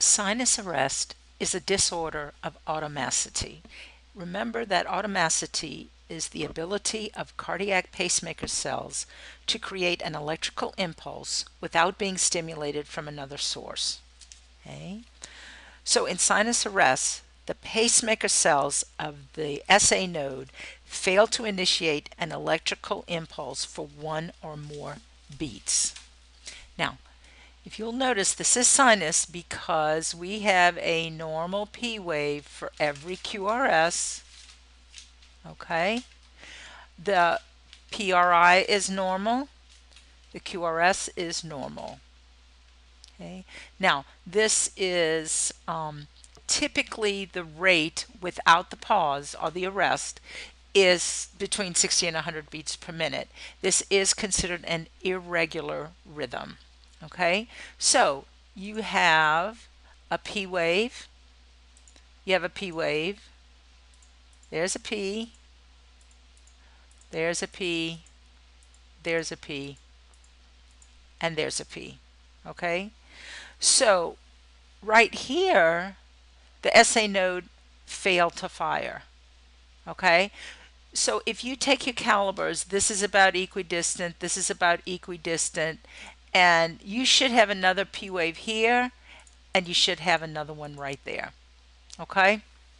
Sinus arrest is a disorder of automaticity. Remember that automaticity is the ability of cardiac pacemaker cells to create an electrical impulse without being stimulated from another source. Okay? So in sinus arrest, the pacemaker cells of the SA node fail to initiate an electrical impulse for one or more beats. Now, if you'll notice, this is sinus because we have a normal P wave for every QRS. Okay? The PRI is normal. The QRS is normal. Okay? Now, this is typically the rate without the pause or the arrest is between 60 and 100 beats per minute. This is considered an irregular rhythm. Okay, so you have a P wave, you have a P wave, there's a P, there's a P, there's a P, and there's a P. Okay, so right here, the SA node failed to fire. Okay, so if you take your calibers, this is about equidistant, this is about equidistant, and you should have another P wave here, and you should have another one right there. Okay?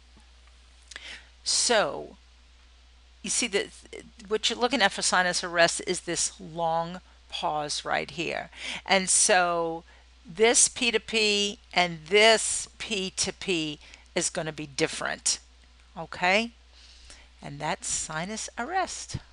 So, you see that what you're looking at for sinus arrest is this long pause right here. And so this P to P and this P to P is going to be different. Okay? And that's sinus arrest.